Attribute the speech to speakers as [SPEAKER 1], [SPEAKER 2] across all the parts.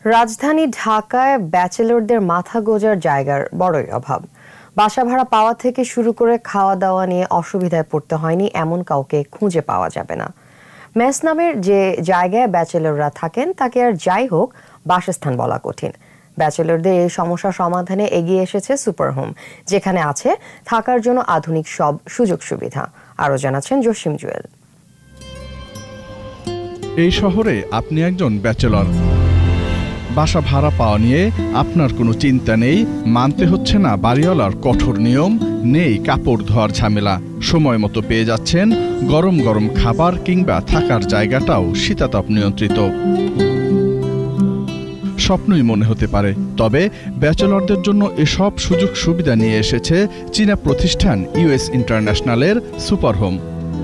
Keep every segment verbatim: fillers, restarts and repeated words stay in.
[SPEAKER 1] রাজধানী ঢাকায় ব্যাচেলরদের মাথা গোঁজার জায়গার বড়ই অভাব। বাসা ভাড়া পাওয়া থেকে শুরু করে খাওয়া দাওয়া নিয়ে অসুবিধায় পড়তে হয়নি এমন কাউকে খুঁজে পাওয়া যাবে না। মেস নামের যে জায়গায় ব্যাচেলররা থাকেন তাকে আর যাই হোক বাসস্থান বলা কঠিন। ব্যাচেলরদের এই সমস্যা সমাধানে এগিয়ে এসেছে সুপার হোম, যেখানে আছে থাকার জন্য আধুনিক সব সুযোগ সুবিধা। আরও জানাচ্ছেন জসিম জুয়েল।
[SPEAKER 2] এই শহরে আপনি একজন ব্যাচেলর, বাসা ভাড়া পাওয়া নিয়ে আপনার কোনো চিন্তা নেই, মানতে হচ্ছে না বাড়িওয়ালার কঠোর নিয়ম, নেই কাপড় ধোয়ার ঝামেলা, সময় মতো পেয়ে যাচ্ছেন গরম গরম খাবার কিংবা থাকার জায়গাটাও শীতাতপ নিয়ন্ত্রিত। স্বপ্নই মনে হতে পারে, তবে ব্যাচেলরদের জন্য এসব সুযোগ সুবিধা নিয়ে এসেছে চীনা প্রতিষ্ঠান ইউএস ইন্টারন্যাশনালের সুপার হোম।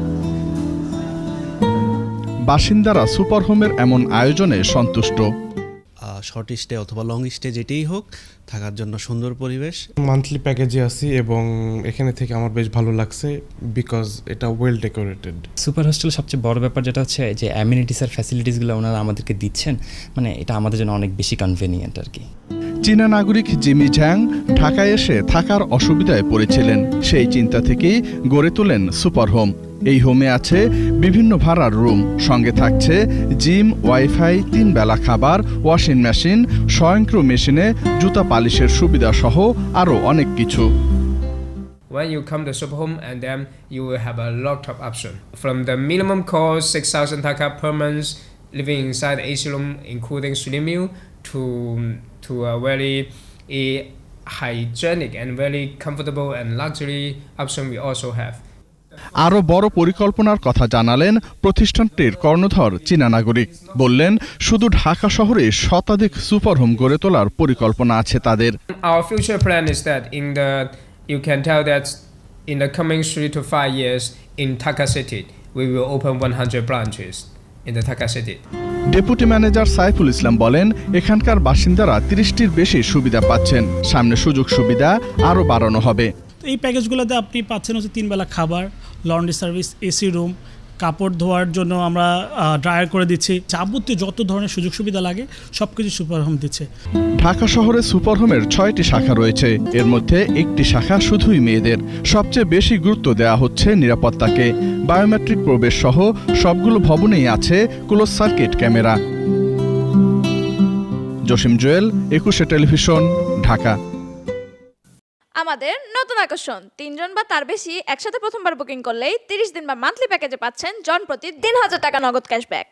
[SPEAKER 2] বাসিন্দারা সুপার হোমের এমন আয়োজনে সন্তুষ্ট।
[SPEAKER 3] শর্ট স্টে অথবা লং স্টে যেটাই হোক, থাকার জন্য সুন্দর পরিবেশ।
[SPEAKER 4] মান্থলি প্যাকেজে আছি এবং এখানে থেকে আমার বেশ ভালো লাগছে, বিকজ এটা ওয়েল ডেকোরেটেড।
[SPEAKER 5] সুপার হোস্টেল সবচেয়ে বড় ব্যাপার যেটা হচ্ছে যে অ্যামিনিটিস আর ফ্যাসিলিটিসগুলো ওনারা আমাদেরকে দিচ্ছেন, মানে এটা আমাদের জন্য অনেক বেশি কনভেনিয়েন্ট আর কি।
[SPEAKER 2] চীনা নাগরিক জিমি ঝ্যাং ঢাকায় এসে থাকার অসুবিধায় পড়েছিলেন, সেই চিন্তা থেকেই গড়ে তোলেন সুপার হোম। এই হোমে আছে বিভিন্ন ভাড়ার রুম, সঙ্গে থাকছে জিম, ওয়াইফাই, তিন বেলা খাবার, ওয়াশিং মেশিন, স্বয়ংক্রিয় মেশিনে জুতা পালিশের সুবিধা সহ আরও অনেক কিছু।
[SPEAKER 6] When you come to super home, and then you will have a lot of option. From the minimum cost six thousand taka per month, living inside the A C room, including swimming pool, to to a very a hygienic and very comfortable and luxury option we also have.
[SPEAKER 2] আরও বড় পরিকল্পনার কথা জানালেন প্রতিষ্ঠানটির কর্ণধর চীনা নাগরিক। বললেন, শুধু ঢাকা শহরে শতাধিক সুপার হোম গড়ে তোলার পরিকল্পনা আছে তাদের।
[SPEAKER 6] Our future plan is that in the you can tell that in the coming three to five years in Dhaka city we will open one hundred branches in the Dhaka city.
[SPEAKER 2] Deputy manager Saiful Islam বলেন, এখানকার বাসিন্দারা তিরিশটির বেশি সুবিধা পাচ্ছেন, সামনে সুযোগ সুবিধা আরও বাড়ানো হবে।
[SPEAKER 7] এই প্যাকেজগুলোতে আপনি পাচ্ছেন হচ্ছে তিন বেলা খাবার, লন্ড্রি সার্ভিস, এসি রুম, কাপড় ধোয়ার জন্য আমরা ড্রায়ার করে দিচ্ছি, যাবতীয় যত ধরনের সুযোগ সুবিধা লাগে সব কিছু সুপার হোম দিচ্ছে।
[SPEAKER 2] ঢাকা শহরে সুপার হোমের ছয়টি শাখা রয়েছে, এর মধ্যে একটি শাখা শুধুই মেয়েদের। সবচেয়ে বেশি গুরুত্ব দেওয়া হচ্ছে নিরাপত্তাকে। বায়োমেট্রিক প্রবেশ সহ সবগুলো ভবনেই আছে close circuit camera. Jasim Jewel, Ekushey television, Dhaka.
[SPEAKER 8] আমাদের নতুন আকর্ষণ, তিনজন বা তার বেশি একসাথে প্রথমবার বুকিং করলেই তিরিশ দিন বা মান্থলি প্যাকেজে পাচ্ছেন জন প্রতি তিন হাজার টাকা নগদ ক্যাশব্যাক।